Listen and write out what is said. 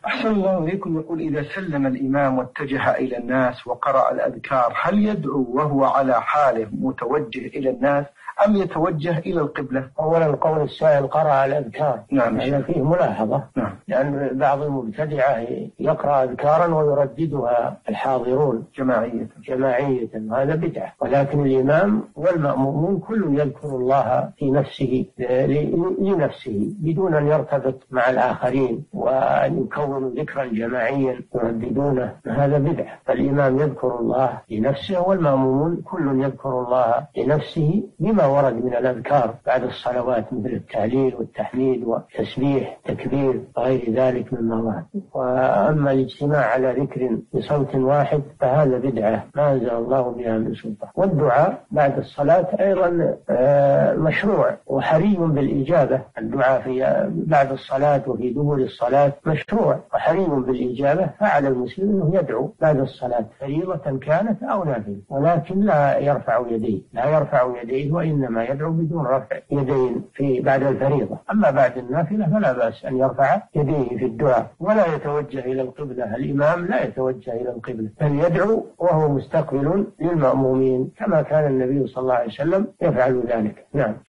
أحسن الله إليكم. يقول: إذا سلم الإمام واتجه إلى الناس وقرأ الأذكار، هل يدعو وهو على حاله متوجه إلى الناس أم يتوجه إلى القبلة؟ أولا قول السائل قرأ الأذكار، نعم، يعني فيه ملاحظة. نعم. لأن بعض المبتدعة يقرأ أذكارا ويرددها الحاضرون جماعية، هذا بدعة. ولكن الإمام والمأمومون كل يذكر الله في نفسه لنفسه بدون أن يرتبط مع الآخرين وأن يكونوا ذكرا جماعيا يرددونه، هذا بدعة. فالإمام يذكر الله لنفسه والمأمومون كل يذكر الله لنفسه بما ورد من الأذكار بعد الصلوات، مثل التهليل والتحميد والتسبيح تكبير وغير ذلك مما ورد. وأما الاجتماع على ذكر بصوت واحد فهذا بدعة ما أنزل الله بها من سلطان. والدعاء بعد الصلاة أيضا مشروع وحري بالإجابة. الدعاء بعد الصلاة وفي دبر الصلاة مشروع وحري بالإجابة، فعلى المسلم أنه يدعو بعد الصلاة فريضة كانت أو نافلة، ولكن لا يرفع يديه وإنما يدعو بدون رفع يدين بعد الفريضة. أما بعد النافلة فلا بأس أن يرفع يديه في الدعاء ولا يتوجه إلى القبلة. الإمام لا يتوجه إلى القبلة بل يدعو وهو مستقبل للمأمومين كما كان النبي صلى الله عليه وسلم يفعل ذلك. نعم.